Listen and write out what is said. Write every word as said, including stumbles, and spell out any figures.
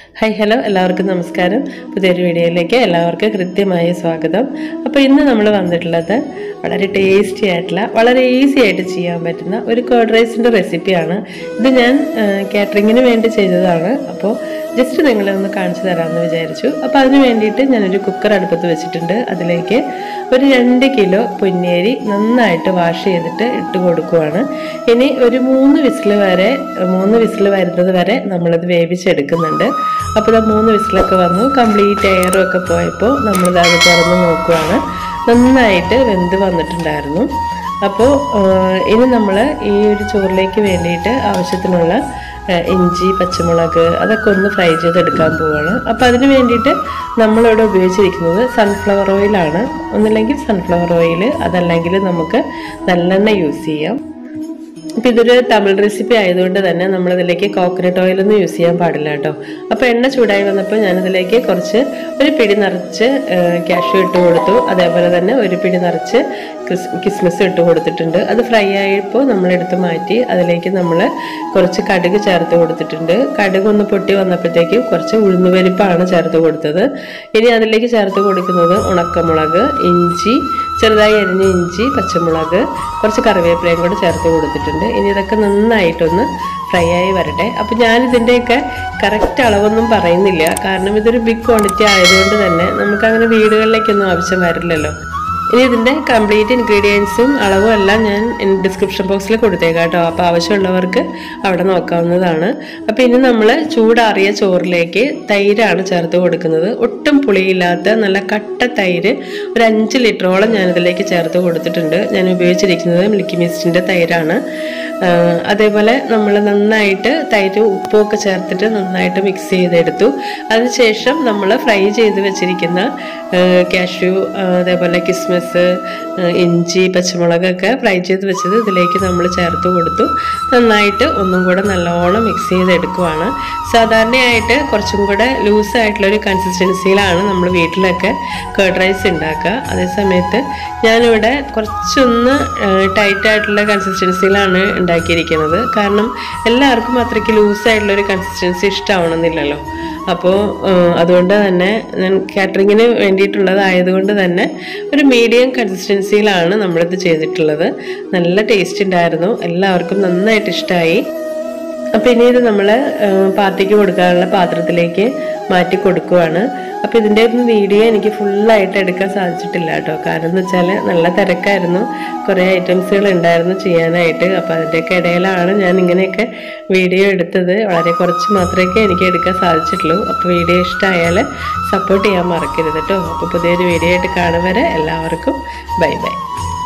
Hi hello എല്ലാവർക്കും നമസ്കാരം. പുതിയൊരു വീഡിയോയിലേക്ക് എല്ലാവർക്കും കൃത്യമായ സ്വാഗതം. അപ്പോൾ ഇന്ന് നമ്മൾ വന്നിട്ടുള്ളത് വളരെ ടേസ്റ്റി ആയിട്ടുള്ള വളരെ ഈസി ആയിട്ട് ചെയ്യാൻ പറ്റുന്ന ഒരു കർഡ് റൈസിൻ്റെ റെസിപ്പിയാണ്. ഇത് ഞാൻ കാറ്ററിങ്ങിന് വേണ്ടി ചെയ്തതാണ്. അപ്പോൾ ജസ്റ്റ് നിങ്ങളെ ഒന്ന് കാണിച്ചു തരാമെന്ന് വിചാരിച്ചു. അപ്പോൾ അതിന് വേണ്ടിയിട്ട് ഞാനൊരു കുക്കർ അടുപ്പത്ത് വെച്ചിട്ടുണ്ട്. അതിലേക്ക് ഒരു രണ്ട് കിലോ പൊന്നേരി നന്നായിട്ട് വാഷ് ചെയ്തിട്ട് ഇട്ട് കൊടുക്കുവാണ്. ഇനി ഒരു മൂന്ന് വിസിൽ വരെ മൂന്ന് വിസിൽ വരുന്നത് വരെ നമ്മളത് വേവിച്ചെടുക്കുന്നുണ്ട്. അപ്പോൾ ഇത് മൂന്ന് വിസിലൊക്കെ വന്നു, കംപ്ലീറ്റ് എയറും ഒക്കെ പോയപ്പോൾ നമ്മളിത് അത് തുറന്ന് നോക്കുവാണ്. നന്നായിട്ട് വെന്ത് വന്നിട്ടുണ്ടായിരുന്നു. അപ്പോൾ ഇനി നമ്മൾ ഈ ഒരു ചോറിലേക്ക് വേണ്ടിയിട്ട് ആവശ്യത്തിനുള്ള ഇഞ്ചി, പച്ചമുളക് അതൊക്കെ ഒന്ന് ഫ്രൈ ചെയ്തെടുക്കാൻ പോവുകയാണ്. അപ്പോൾ അതിന് വേണ്ടിയിട്ട് നമ്മളിവിടെ ഉപയോഗിച്ചിരിക്കുന്നത് സൺഫ്ലവർ ഓയിലാണ്. ഒന്നില്ലെങ്കിൽ സൺഫ്ലവർ ഓയിൽ, അതല്ലെങ്കിൽ നമുക്ക് നല്ലെണ്ണ യൂസ് ചെയ്യാം. അപ്പോൾ ഇതൊരു തമിഴ് റെസിപ്പി ആയതുകൊണ്ട് തന്നെ നമ്മളിതിലേക്ക് കോക്കനട്ട് ഓയിലൊന്നും യൂസ് ചെയ്യാൻ പാടില്ല കേട്ടോ. അപ്പോൾ എണ്ണ ചൂടായി വന്നപ്പോൾ ഞാനിതിലേക്ക് കുറച്ച് ഒരു പിടി നിറച്ച് കാഷ്യൂ ഇട്ട് കൊടുത്തു. അതേപോലെ തന്നെ ഒരു പിടി നിറച്ച് ക്രിസ് കിസ്മിസ് ഇട്ട് കൊടുത്തിട്ടുണ്ട്. അത് ഫ്രൈ ആയപ്പോൾ നമ്മളെടുത്ത് മാറ്റി അതിലേക്ക് നമ്മൾ കുറച്ച് കടുക് ചേർത്ത് കൊടുത്തിട്ടുണ്ട്. കടുക് ഒന്ന് പൊട്ടി വന്നപ്പോഴത്തേക്കും കുറച്ച് ഉഴുന്നുപരിപ്പാണ് ചേർത്ത് കൊടുത്തത്. ഇനി അതിലേക്ക് ചേർത്ത് കൊടുക്കുന്നത് ഉണക്കമുളക്, ഇഞ്ചി, ചെറുതായി അരിഞ്ഞ ഇഞ്ചി, പച്ചമുളക്, കുറച്ച് കറിവേപ്പിലയും കൂടെ ചേർത്ത് കൊടുത്തിട്ടുണ്ട്. ഇനി ഇതൊക്കെ നന്നായിട്ടൊന്ന് ഫ്രൈ ആയി വരട്ടെ. അപ്പോൾ ഞാനിതിൻ്റെയൊക്കെ കറക്റ്റ് അളവൊന്നും പറയുന്നില്ല, കാരണം ഇതൊരു ബിഗ് ക്വാണ്ടിറ്റി ആയതുകൊണ്ട് തന്നെ നമുക്കങ്ങനെ വീടുകളിലേക്കൊന്നും ആവശ്യം വരില്ലല്ലോ. ഇനി ഇതിൻ്റെ കംപ്ലീറ്റ് ഇൻഗ്രീഡിയൻസും അളവും എല്ലാം ഞാൻ ഡിസ്ക്രിപ്ഷൻ ബോക്സിൽ കൊടുത്തേക്കാം കേട്ടോ. അപ്പോൾ ആവശ്യമുള്ളവർക്ക് അവിടെ നോക്കാവുന്നതാണ്. അപ്പോൾ ഇനി നമ്മൾ ചൂടാറിയ ചോറിലേക്ക് തൈരാണ് ചേർത്ത് കൊടുക്കുന്നത്. ഒട്ടും പുളിയില്ലാത്ത നല്ല കട്ട തൈര് ഒരു അഞ്ച് ലിറ്ററോളം ഞാനിതിലേക്ക് ചേർത്ത് കൊടുത്തിട്ടുണ്ട്. ഞാൻ ഉപയോഗിച്ചിരിക്കുന്നത് മിൽക്കി മിസ്റ്റിൻ്റെ തൈരാണ്. അതേപോലെ നമ്മൾ നന്നായിട്ട് തൈര് ഉപ്പുമൊക്കെ ചേർത്തിട്ട് നന്നായിട്ട് മിക്സ് ചെയ്തെടുത്തു. അതിനുശേഷം നമ്മൾ ഫ്രൈ ചെയ്ത് വെച്ചിരിക്കുന്ന കാഷ്യൂ, അതേപോലെ കിസ്മിസ്, ഇഞ്ചി, പച്ചമുളകൊക്കെ ഫ്രൈ ചെയ്ത് വെച്ചത് ഇതിലേക്ക് നമ്മൾ ചേർത്ത് കൊടുത്തു. നന്നായിട്ട് ഒന്നും കൂടെ നല്ലോണം മിക്സ് ചെയ്തെടുക്കുവാണ്. സാധാരണയായിട്ട് കുറച്ചും കൂടെ ലൂസായിട്ടുള്ളൊരു കൺസിസ്റ്റൻസിയിലാണ് നമ്മൾ വീട്ടിലൊക്കെ കർഡ് റൈസ് ഉണ്ടാക്കുക. അതേസമയത്ത് ഞാനിവിടെ കുറച്ചൊന്ന് ടൈറ്റായിട്ടുള്ള കൺസിസ്റ്റൻസിയിലാണ് ഉണ്ടാക്കിയിരിക്കുന്നത്. കാരണം എല്ലാവർക്കും അത്രയ്ക്ക് ലൂസായിട്ടുള്ളൊരു കൺസിസ്റ്റൻസി ഇഷ്ടമാവണമെന്നില്ലല്ലോ. അപ്പോൾ അതുകൊണ്ട് തന്നെ ഞാൻ കാറ്ററിങ്ങിന് വേണ്ടിയിട്ടുള്ളതായതുകൊണ്ട് തന്നെ ഒരു മീഡിയം കൺസിസ്റ്റൻസിയിലാണ് നമ്മളിത് ചെയ്തിട്ടുള്ളത്. നല്ല ടേസ്റ്റ് ഉണ്ടായിരുന്നു, എല്ലാവർക്കും നന്നായിട്ട് ഇഷ്ടമായി. അപ്പോൾ ഇനി ഇത് നമ്മൾ പാർട്ടിക്ക് കൊടുക്കാനുള്ള പാത്രത്തിലേക്ക് മാറ്റി കൊടുക്കുവാണ്. അപ്പോൾ ഇതിൻ്റെ ഒന്നും വീഡിയോ എനിക്ക് ഫുള്ളായിട്ട് എടുക്കാൻ സാധിച്ചിട്ടില്ല കേട്ടോ. കാരണം എന്ന് വെച്ചാൽ നല്ല തിരക്കായിരുന്നു, കുറേ ഐറ്റംസുകൾ ഉണ്ടായിരുന്നു ചെയ്യാനായിട്ട്. അപ്പോൾ അതിൻ്റെയൊക്കെ ഇടയിലാണ് ഞാൻ ഇങ്ങനെയൊക്കെ വീഡിയോ എടുത്തത്. വളരെ കുറച്ച് മാത്രമേ എനിക്ക് എടുക്കാൻ സാധിച്ചിട്ടുള്ളൂ. അപ്പോൾ വീഡിയോ ഇഷ്ടമായാൽ സപ്പോർട്ട് ചെയ്യാൻ മറക്കരുത് കേട്ടോ. അപ്പോൾ പുതിയൊരു വീഡിയോ ആയിട്ട് കാണും വരെ എല്ലാവർക്കും ബൈ ബൈ.